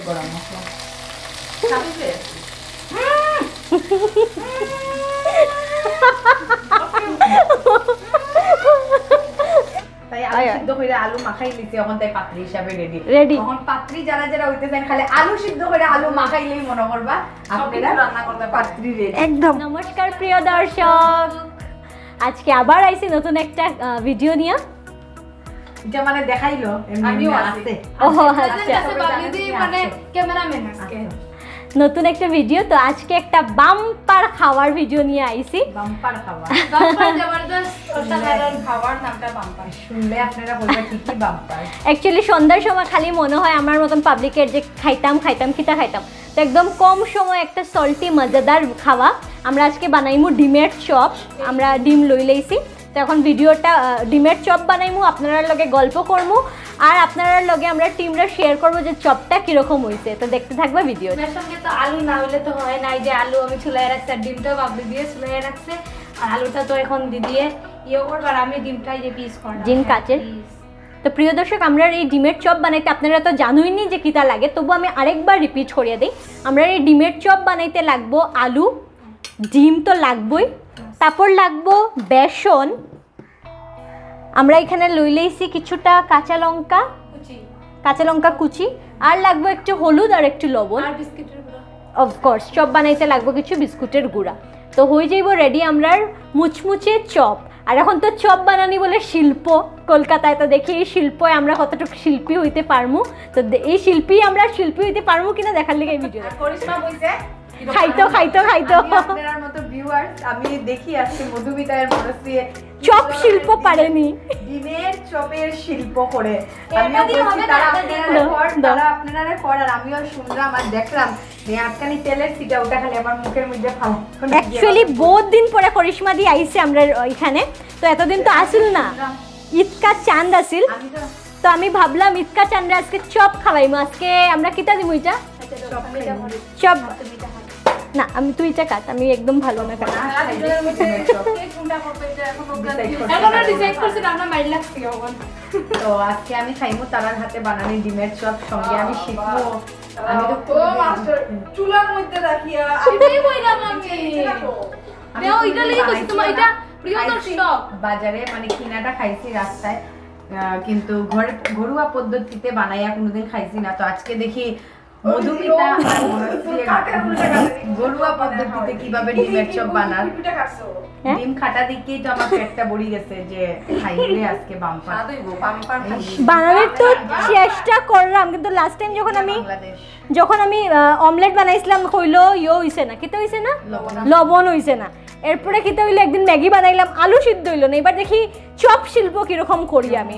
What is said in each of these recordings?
গরম মশলা তাই আলু সিদ্ধ করে আলু মাখাই লিছি এখন তাই পাত্রি হিসাবে রেডি এখন পাত্রি যারা যারা হইতে চান খালি আলু সিদ্ধ করে আলু মাখাইলেই মনে করবা আপনারা রান্না করতে পাত্রি রেডি একদম। নমস্কার প্রিয় দর্শক, আজকে আবার আইছি নতুন একটা ভিডিও নিয়ে। এটা মানে দেখাইলো আমিও আছে ও আচ্ছা, মানে ক্যামেরাম্যান আজকে নতুন একটা ভিডিও। তো আজকে একটা বাম্পার খাওয়ার ভিডিও নিয়ে আইছি। বাম্পার খাবার বাম্পার জবরদস্ত অসাধারণ খাবার, নামটা বাম্পার। শুনলে আপনারা বলবেন ঠিকই বাম্পার। অ্যাকচুয়ালি সন্ধ্যার সময় খালি মনে হয় আমার মতন পাবলিকের যে খাইতাম তো একদম কম সময় একটা সল্টি মজাদার খাওয়া। আমরা আজকে বানাইমু ডিমের চপ। আমরা ডিম লই লইছি, তো এখন ভিডিওটা ডিমের চপ বানাইমু, আপনারা লগে গল্প করমু আর আপনারা লগে আমরা টিমরা শেয়ার করবো যে চপটা কিরকম হয়েছে। তো দেখতে থাকবে ভিডিও। এর সঙ্গে তো আলু না হলে তো হয় না। এই যে আলু আমি চুলায় রাখছি আর ডিমটাও বাবলি দিয়ে চুলায় রাখছে, আর আলুটা তো এখন দিয়ে করবো আর আমি ডিমটা যে পিস করব ডিম কাচের। তো প্রিয় দর্শক, আমরা এই ডিমের চপ বানাইতে আপনারা তো জানোইনি যে কিটা লাগে, তবু আমি আরেকবার রিপিট করিয়ে দিই। আমরা এই ডিমের চপ বানাইতে লাগবো আলু, ডিম তো লাগবোই, তারপর লাগবো বেসন, আমরা এখানে লই লইছি কিছুটা কাঁচা লঙ্কা কুচি, আর লাগবে একটু হলুদ আর একটু লবণ, আর বিস্কিটের গুঁড়া। অফকোর্স চপ বানাইতে লাগবে কিছু বিস্কুটের গুঁড়া। তো হয়ে যাইব রেডি আমরার মুচমুচে চপ। আর এখন তো চপ বানানি বলে শিল্প কলকাতায়, তো দেখি এই শিল্পে আমরা কতটুকু শিল্পী হইতে পারমু। তো এই শিল্পী হইতে পারমু কিনা দেখার লিগে এই ভিডিও। করিশ্মা বলছে খাইতো আপনার মতো ভিউয়ার্স আমি দেখি আজকে মধুমিতার মনশ্রী চপ শিল্প পারেনি, ডিমের চপের শিল্প করে। তারা আপনারা কর আর আমিও শুনলাম আর দেখলাম যে আজকালি তেলের সিটা ওটা খালি আমার মুখের মধ্যে ফালা। অ্যাকচুয়ালি বহুত দিন পরে করিশ্মা দিয়ে আইছে আমরা এখানে, তো এতদিন তো আসিল না, ঈদকা চাঁদ আসিল। তো আমি ভাবলাম ঈদকা চাঁদে আজকে চপ খাওয়াইমু। আজকে আমরা কিটা দিমু এটা চপ না, আমি তুই এটা কাট, আমি একদম ভালো না কাট। তো আজকে আমি খাইমু তারার হাতে বানানি ডিমের চপ, সঙ্গে আমি শিখবো। আমি তো চুলার মধ্যে রাখিয়া আমি কইলাম দেও এটা লাগি কইছি তোমার এটা প্রিয় দর্শক বাজারে মানে কিনাটা খাইছি রাস্তায়, কিন্তু ঘরোয়া পদ্ধতিতে বানাইয়া কোনোদিন খাইছি না। তো আজকে দেখি মধুমিতা ঘরোয়া পদ্ধতিতে কিভাবে ডিমের চপ বানান। ডিম খাটা দিকেই তো আমার পেটটা ভরে গেছে যে খাইলে আজকে বাম্পার বানানোর তো চেষ্টা করলাম, কিন্তু লাস্ট টাইম যখন আমি অমলেট বানাইছিলাম কইলো হইছে না, কিতে হইছে না, লবণ হইছে না। এরপরে কিতে হইলো একদিন ম্যাগি বানাইলাম, আলু সিদ্ধ হইলো না। এবার দেখি চপ শিল্প কিরকম করি আমি।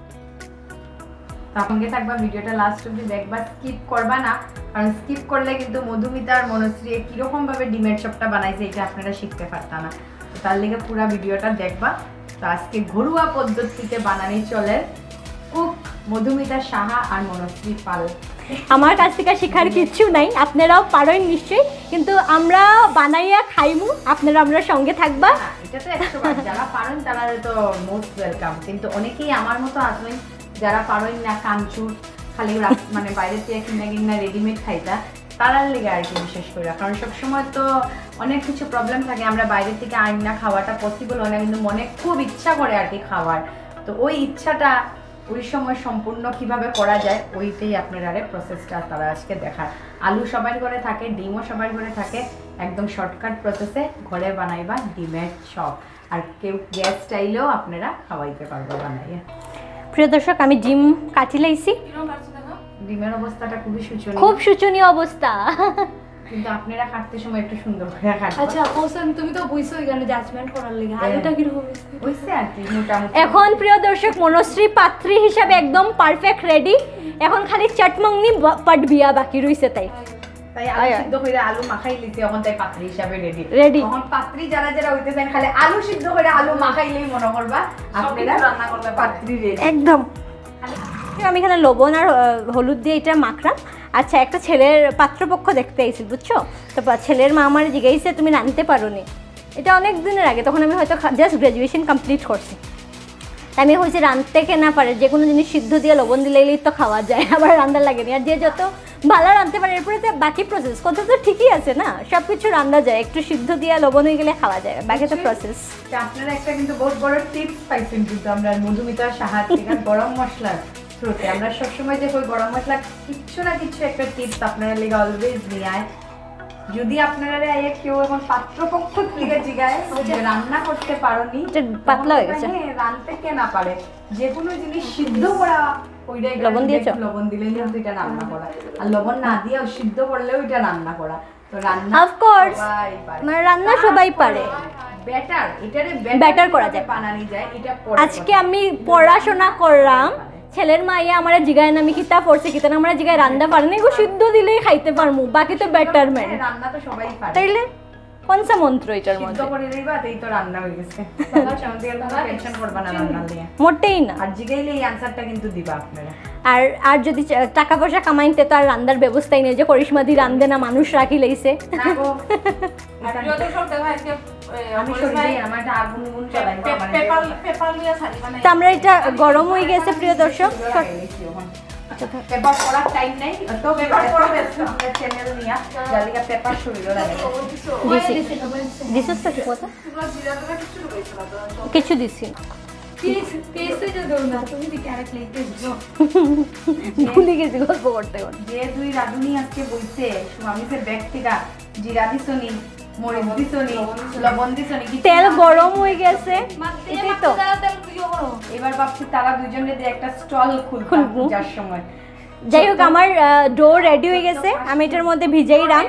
সঙ্গে থাকবা, ভিডিওটা লাস্ট অবধি দেখবা, স্কিপ করবা না, কারণ স্কিপ করলে কিন্তু মধুমিতা আর মনশ্রী কিরকম ভাবে ডিমের চপটা বানাইছে এটা আপনারা শিখতে পারতা না। তো তার লেগে পুরো ভিডিওটা দেখবা। তো আজকে ঘরোয়া পদ্ধতিতে বানানি চলে কুক মধুমিতা সাহা আর মনশ্রী পাল। আমার কাছ থেকে শেখার কিচ্ছু নাই, আপনারাও পারেন নিশ্চয়ই, কিন্তু আমরা বানাইয়া খাইমু, আপনারা আমরা সঙ্গে থাকবা। এটা তো 100 যারা পারেন তারা তো মোস্ট ওয়েলকাম, কিন্তু অনেকেই আমার মতো আছেন যারা পারেন না, কাঞ্চুর খালি মানে বাইরে থেকে কিনা রেডিমেড খাইতা, তারার লেগে আর কি বিশেষ করে। কারণ সবসময় তো অনেক কিছু প্রবলেম থাকে, আমরা বাইরে থেকে আইনা খাওয়াটা পসিবল হয় না, কিন্তু মনে খুব ইচ্ছা করে আর কি খাওয়ার। তো ওই ইচ্ছাটা ওই সময় সম্পূর্ণ কিভাবে করা যায় ওইটাই আপনারা প্রসেসটা তারা আজকে দেখার। আলু সবার ঘরে থাকে, ডিমও সবার ঘরে থাকে, একদম শর্টকাট প্রসেসে ঘরে বানাইবা ডিমের চপ, আর কেউ গ্যাস স্টাইলেও আপনারা খাওয়াইতে পারবে বানাইয়া। প্রিয় দর্শক, আমি ডিম কাটি লাইছি। ডিমের অবস্থাটা খুব শোচনীয় অবস্থা, কিন্তু আপনারা কাটতে সময় একটু সুন্দর করে কাটবেন। আচ্ছা হোসেন, তুমি তো বুঝছো এখানে জাজমেন্ট করার লাগি আলুটা কি রকম হইছে আর কি মোটামুটি। এখন প্রিয় দর্শক, মনশ্রী পাত্রী হিসাবে একদম পারফেক্ট রেডি। এখন খালি চটমংনি পট বিয়া বাকি রইছে, তাই আলু সিদ্ধ করে আলু মাখাই লিছি, এখন তাই পাত্রী হিসাবে রেডি। এখন পাত্রী যারা যারা হইতে চান খালি আলু সিদ্ধ করে আলু মাখাইলেই মনে করবা আপনারা রান্না করতে পাত্রী রেডি একদম। আমি এখানে লবণ আর হলুদ দিয়ে এটা মাখলাম। আচ্ছা, একটা ছেলের পাত্রপক্ষ দেখতে আইছিল, বুঝছো? তো ছেলের মা আমার জিজ্ঞাসা তুমি রাঁধতে পারো নি। এটা অনেক দিনের আগে, তখন আমি হয়তো জাস্ট গ্র্যাজুয়েশন কমপ্লিট করছি। আমি হয়েছে রাঁধতে কে না পারে যে কোনো জিনিস সিদ্ধ দিয়ে লবণ দিলেই তো খাওয়া যায়, আবার রান্না লাগেনি। আর যে যত ভালো রাঁধতে পারে এরপরে তো বাকি প্রসেস কত তো ঠিকই আছে না, সব কিছু রান্না যায়, একটু সিদ্ধ দিয়ে লবণ হয়ে গেলে খাওয়া যায়, বাকি তো প্রসেস। আপনারা একটা কিন্তু বহুত বড় টিপস পাইছেন কিন্তু আমরা মধুমিতা সাহা থেকে গরম মশলার থ্রুতে। আমরা সবসময় যে ওই গরম মশলা কিচ্ছু না কিছু একটা টিপস আপনারা লেগে অলওয়েজ নিয়ে আয়। যদি আপনারা কেউ এখন পাত্রপক্ষ থেকে জিগায় যে রান্না করতে পারোনি, পাতলা হয়ে গেছে, হ্যাঁ রান্নতে কে না পারে, যে কোনো জিনিস সিদ্ধ করা ওইটাই লবণ দিয়েছো, লবণ দিলেই কিন্তু এটা রান্না করা, আর লবণ না দিয়েও সিদ্ধ করলেও এটা রান্না করা। তো রান্না অফ কোর্স মানে রান্না সবাই পারে, বেটার এটারে বেটার করা যায়, বানানি যায়। এটা আজকে আমি পড়াশোনা করলাম, ছেলের মাইয়া আমার জিগায় না আমি কিতা পড়ছি কিতা না আমার জিগায় রান্না পারেনি, এগো সিদ্ধ দিলেই খাইতে পারমু, বাকি তো বেটারমেন্ট। রান্না তো সবাই পারে, তাইলে কোনসা মন্ত্র এটার মধ্যে? সিদ্ধ করে দিবা এই তো রান্না হয়ে গেছে। টেনশন করবা না রান্না নিয়ে, মোটেই না। আর জিগাইলে এই আনসারটা কিন্তু দিবা আপনারা। আর যদি টাকা পয়সা কামাইতে তো আর রান্নার ব্যবস্থাই নেই যে করিশ্মা দি রান্ধে না, মানুষ রাখি লইছে। না গো আমি সত্যি আমার একটা আগুন গুণ চালাই পেপার লিয়া ছাড়ি মানে তো আমরা এটা গরম হয়ে গেছে প্রিয় দর্শক, পেপার পড়ার টাইম নাই তো পেপার পড়বে আমরা চ্যানেল নিয়া জালিকা পেপার শুরু লাগে দিছিস তো কি কথা কিছু দিছি ভুলে গেছি গল্প করতে করতে। যে দুই রাধুনি আজকে বইছে স্বামীকে ব্যক্তিটা জিরা দিছনি, মরিচ দিছনি, লবণ দিছনি, তেল গরম হয়ে গেছে এটাই তো। এবার ভাবছি তারা দুইজনে দিয়ে একটা স্টল খুলবো যার সময়। যাই হোক আমার ডো রেডি হয়ে গেছে, আমি এটার মধ্যে ভিজাই রাম।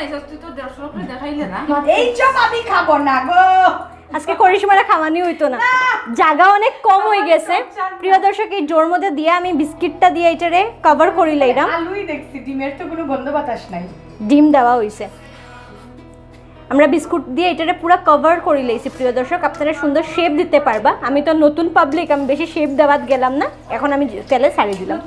এই চপ আমি খাবো না গো, আজকে করিশ্মারা খাওয়ানি হইতো না, জায়গা অনেক কম হয়ে গেছে। প্রিয় দর্শক এই জোর মধ্যে দিয়ে আমি বিস্কিটটা দিয়ে এটারে কভার করে লইলাম। আলুই দেখছি, ডিমের তো কোনো গন্ধ বাতাস নাই, ডিম দেওয়া হইছে। আমরা বিস্কুট দিয়ে এটারে পুরো কভার করে লইছি। প্রিয় দর্শক আপনারা সুন্দর শেপ দিতে পারবা, আমি তো নতুন পাবলিক, আমি বেশি শেপ দেওয়াত গেলাম না, এখন আমি তেলে ছাড়িয়ে দিলাম।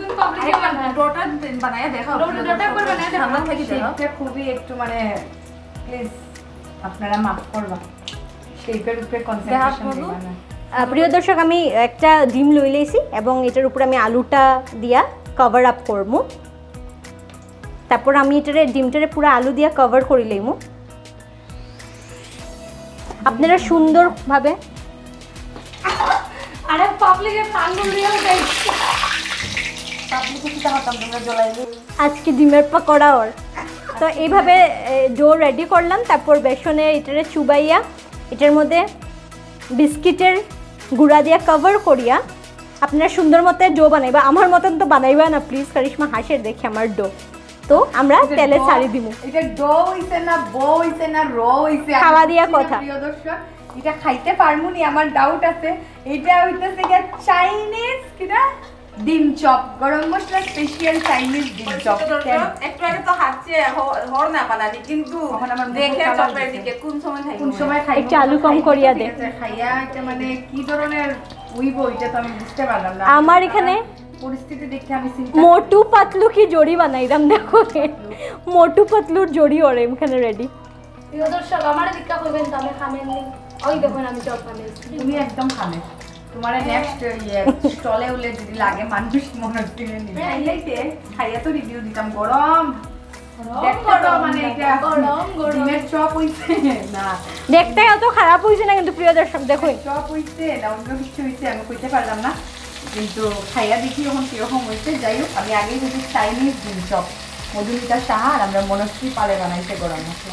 খুবই একটু মানে প্লিজ আপনারা মাফ করবা, শেপের উপরে কনসেন্ট্রেশন দিবা না। প্রিয় দর্শক আমি একটা ডিম লই লইছি এবং এটার উপরে আমি আলুটা দিয়া কভার আপ করবো। তারপর আমি এটারে ডিমটারে পুরো আলু দিয়া কভার করে লইমু। আপনারা সুন্দরভাবে আরে পাবলিকের পাঙ্গুল দিয়ে দেই পাবলিকে কিটা হতাম তোমরা জ্বলাই দিই আজকে ডিমের পকোড়া ওর। তো এইভাবে ডো রেডি করলাম, তারপর বেসনে এটারে চুবাইয়া এটার মধ্যে বিস্কিটের গুঁড়া দিয়া কভার করিয়া আপনারা সুন্দর মতো ডো বানাইবা, আমার মতন তো বানাইবা না প্লিজ, কারিশমা হাসের দেখে আমার ডো। তো আমরা তেলে ছাড়ি দিব। এটা ডো হইছে না বো হইছে না র হইছে খাওয়া দিয়া কথা। প্রিয় দর্শক এটা খাইতে পারমুনি আমার ডাউট আছে। এটা হইতেছে কি চাইনিজ কিনা ডিম চপ, গরম মশলা স্পেশাল চাইনিজ ডিম চপ। একটু আগে তো হাঁচছে হর না বানানি, কিন্তু এখন আমার দেখে চপের দিকে কোন সময় খাই একটু আলু কম করিয়া দে। খাইয়া এটা মানে কি ধরনের উইবো এটা তো আমি বুঝতে পারলাম না। আমার এখানে পরিস্থিতি দেখে আমি মোটু পাতলু কি জড়ি বানাইলাম, দেখো মোটু পাতলুর জড়ি ওরে এখানে রেডি। প্রিয় দর্শক আমার দিকটা কইবেন তো আমি খামেননি, ওই দেখুন আমি চপ বানাইছি। তুমি একদম খাবে তোমার নেক্সট স্টলে উলে যদি লাগে মানুষ মনে দিলে নিবে খাইয়া তো রিভিউ দিতাম। গরম দেখতে তো মানে এটা গরম ডিমের চপ হইছে না, দেখতে অত খারাপ হইছে না কিন্তু প্রিয় দর্শক দেখুন চপ হইছে না অন্য কিছু হইছে আমি কইতে পারলাম না, কিন্তু খাইয়া দেখি এখন কিরকম হয়েছে। যাই হোক আমি আগেই বলছি চাইনিজ ডিম চপ মধুমিতা সাহা আর আমরা মনশ্রী পালে বানাইছে গরম মশলা।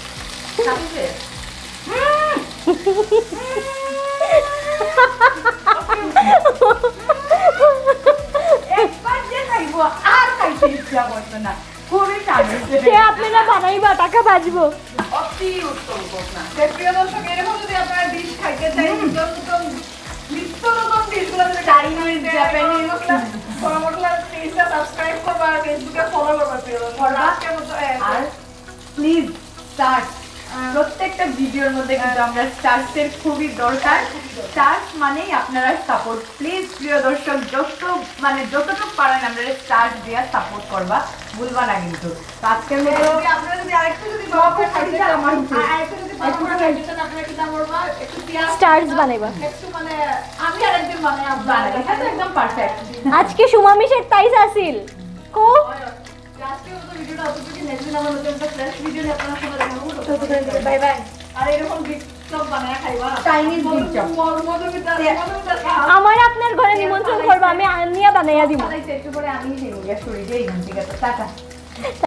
একবার যে খাইবো আর খাইতে ইচ্ছা করতো না, খুবই সে আপনারা বানাইবা টাকা বাঁচবো। অতি উত্তম কথা। প্রিয় দর্শক এরকম যদি আপনারা ডিশ খাইতে চাই নিত্য নতুন ডিশগুলো চাইনিজ জাপানিজ মশলা পেজটা সাবস্ক্রাইব করবা আর ফেসবুকে ফলো করবা প্রিয় দর্শক। আর প্লিজ স্টার্ট প্রত্যেকটা ভিডিওর মধ্যে কিন্তু আমরা স্টার্সের খুবই দরকার। স্টার্স মানেই আপনারা সাপোর্ট, প্লিজ প্রিয় দর্শক যতটুকু পারেন আপনারা স্টার্স দিয়ে সাপোর্ট করবা। ভুলবা না কিন্তু তো আজকের মতো আপনারা যদি আরেকটু যদি সব খাইতে আমার উচিত। আরেকটু যদি আপনারা কিটা করবা একটু পেঁয়াজ স্টার্স বানাইবা একটু মানে আমি আরেকদিন বানাই বানাই, এটা তো একদম পারফেক্ট। আজকে সুমামিশের তাইস আসিল কো আজকে তো ভিডিওটা অতটুকু নেক্সট আমার নতুন একটা ফ্রেশ ভিডিও নিয়ে আপনাদের সাথে দেখা করব। Bye bye. আর এরকম বিগ চপ বানায় খাইবা Chinese big chop। মধুমিতা আমার আপনার ঘরে নিমন্ত্রণ করবো, আমি আনিয়া বানাইয়া দিব। একটু পরে আমি সেই গ্যাস করে দিই, ঠিক আছে টাটা।